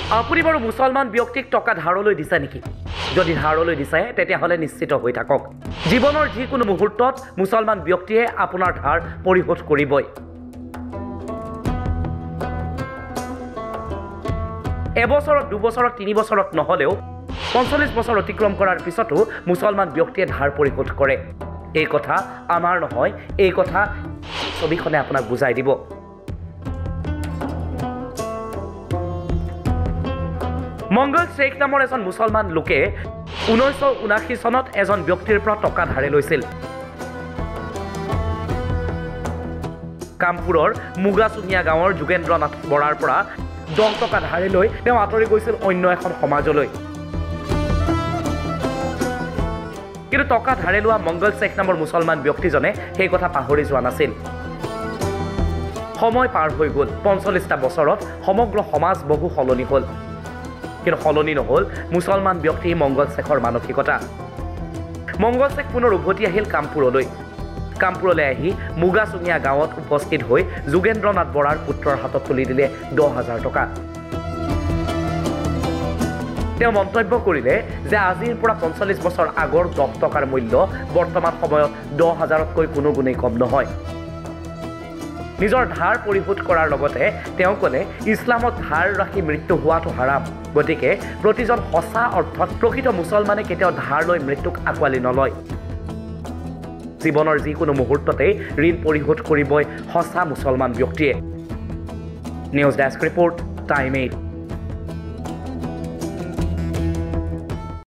আপুনি বাৰু মুছলমান ব্যক্তিক টকা ধাৰলৈ দিছে নেকি? যদি ধাৰলৈ দিছে তেতিয়াহ'লে নিশ্চিত হৈ থাকক, জীৱনৰ যিকোনো মুহূৰ্তত মুছলমান ব্যক্তিয়ে আপোনাৰ ধাৰ পৰিশোধ কৰিবই। এবছৰত, দুবছৰত, 3 বছৰত নহ'লেও 45 বছৰ অতিক্ৰম কৰাৰ পিছতো মুছলমান ব্যক্তিয়ে ধাৰ পৰিশোধ কৰে। এই কথা আমাৰ নহয়, এই কথা ছবিখনে আপোনাক বুজাই দিব। মংগল শ্বেখ নামৰ এজন মুছলমান লোকে 1979 চনত এজন ব্যক্তিৰ পৰা টকা ধাৰে লৈছিল। কামপুৰৰ মুগাচুঙীয়া গাঁৱৰ যোগেন্দ্ৰ নাথ বৰাৰ পৰা 10 টকা ধাৰে লৈ তেওঁ আঁতৰি গৈছিল অন্য এখন সমাজলৈ। কিন্তু টকা ধাৰে লোৱা মংগল শ্বেখ নামৰ মুছলমান ব্যক্তিজনে সেই কথা পাহৰি যোৱা নাছিল। সময় পাৰ হৈ গ'ল, 45টা বছৰত সমগ্ৰ সমাজ বহু সলনি হ'ল, কিন্তু সলনি নহ'ল মুছলমান ব্যক্তি মংগল শ্বেখৰ মানসিকতা। মংগল শ্বেখ পুনৰ উভতি আহিল কামপুৰলৈ। কামপুৰলৈ আহি মুগাচুঙীয়া গাঁৱত উপস্থিত হৈ যোগেন্দ্ৰ নাথ বৰাৰ পুত্ৰৰ হাতত তুলি দিলে 10,000 টকা। তেওঁ মন্তব্য কৰিলে যে আজিৰ পৰা 45 বছৰ আগৰ 10 টকাৰ মূল্য বৰ্তমান সময়ত 10,000তকৈ কোনো গুণেই কম নহয়। নিজৰ ধাৰ পৰিশোধ কৰাৰ লগতে তেওঁ ক'লে, ইছলামত ধাৰ ৰাখি মৃত্যু হোৱাটো হাৰাম, গতিকে প্ৰতিজন সঁচা অৰ্থত প্ৰকৃত মুছলমানে কেতিয়াও ধাৰ লৈ মৃত্যুক আঁকোৱালি নলয়। জীৱনৰ যিকোনো মুহূৰ্ততেই ঋণ পৰিশোধ কৰিবই সঁচা মুছলমান ব্যক্তিয়ে। News desk report, time 8।